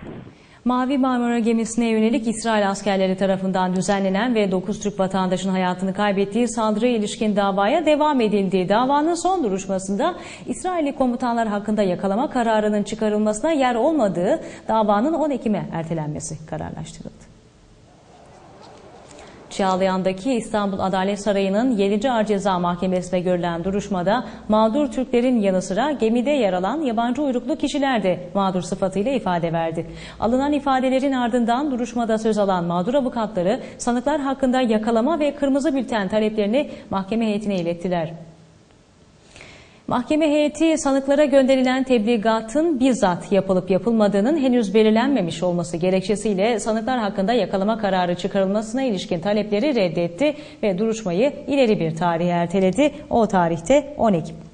Mavi Marmara gemisine yönelik İsrail askerleri tarafından düzenlenen ve 9 Türk vatandaşının hayatını kaybettiği saldırıya ilişkin davaya devam edildi. Davanın son duruşmasında İsrailli komutanlar hakkında yakalama kararının çıkarılmasına yer olmadığı davanın 10 Ekim'e ertelenmesi kararlaştırıldı. Çağlayan'daki İstanbul Adalet Sarayı'nın 7. Ağır Ceza Mahkemesi'nde görülen duruşmada mağdur Türklerin yanı sıra gemide yer alan yabancı uyruklu kişiler de mağdur sıfatıyla ifade verdi. Alınan ifadelerin ardından duruşmada söz alan mağdur avukatları sanıklar hakkında yakalama ve kırmızı bülten taleplerini mahkeme heyetine ilettiler. Mahkeme heyeti sanıklara gönderilen tebligatın bizzat yapılıp yapılmadığının henüz belirlenmemiş olması gerekçesiyle sanıklar hakkında yakalama kararı çıkarılmasına ilişkin talepleri reddetti ve duruşmayı ileri bir tarihe erteledi. O tarihte 10 Ekim.